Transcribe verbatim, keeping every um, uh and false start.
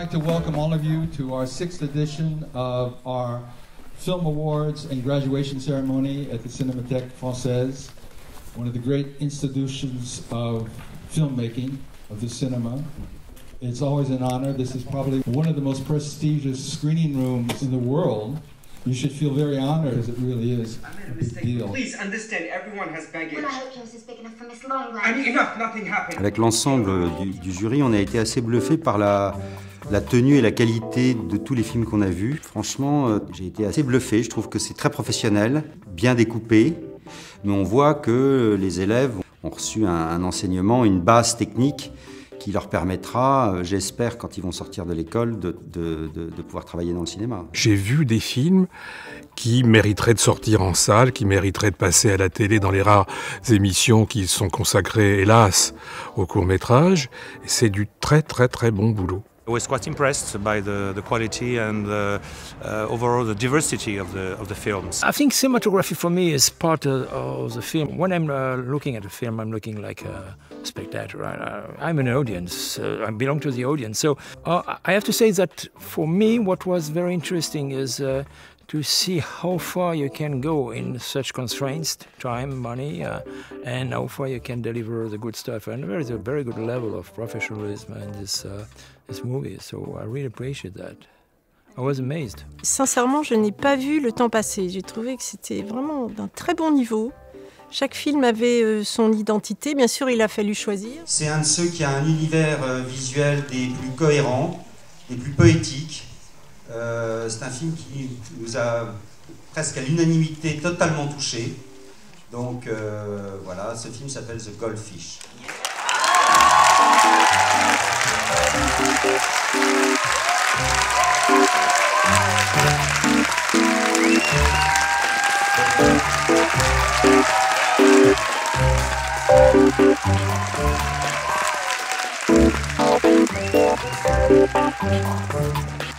like to welcome all of you to our sixth edition of our Film Awards and graduation ceremony at the Cinémathèque Française, one of the great institutions of filmmaking, of the cinema. It's always an honor. This is probably one of the most prestigious screening rooms in the world. You should feel very honored, as it really is a big deal. Please understand, everyone has baggage. Well, I hope yours is big enough for Miss Longline. I mean, enough, nothing happened. Avec l'ensemble du, du jury, on a été assez bluffé par la, la tenue et la qualité de tous les films qu'on a vus. Franchement, j'ai été assez bluffé. Je trouve que c'est très professionnel, bien découpé. Mais on voit que les élèves ont reçu un, un enseignement, une base technique qui leur permettra, j'espère, quand ils vont sortir de l'école, de, de, de, de pouvoir travailler dans le cinéma. J'ai vu des films qui mériteraient de sortir en salle, qui mériteraient de passer à la télé dans les rares émissions qui sont consacrées, hélas, au court-métrage. Et c'est du très très très bon boulot. I was quite impressed by the, the quality and the, uh, overall the diversity of the, of the films. I think cinematography for me is part of, of the film. When I'm uh, looking at a film, I'm looking like a spectator. I, I'm an audience. Uh, I belong to the audience. So uh, I have to say that for me, what was very interesting is uh, to see how far you can go in such constraints, time, money, uh, and how far you can deliver the good stuff. And there is a very good level of professionalism in this, uh, this movie, so I really appreciate that. I was amazed. Sincèrement, je n'ai pas vu le temps passer. J'ai trouvé que c'était vraiment d'un très bon niveau. Chaque film avait son identité. Bien sûr, il a fallu choisir. C'est un de ceux qui a un univers visuel des plus cohérents, des plus poétiques. Euh, c'est un film qui nous a presque à l'unanimité totalement touchés. Donc euh, voilà, ce film s'appelle The Goldfish. Thank you.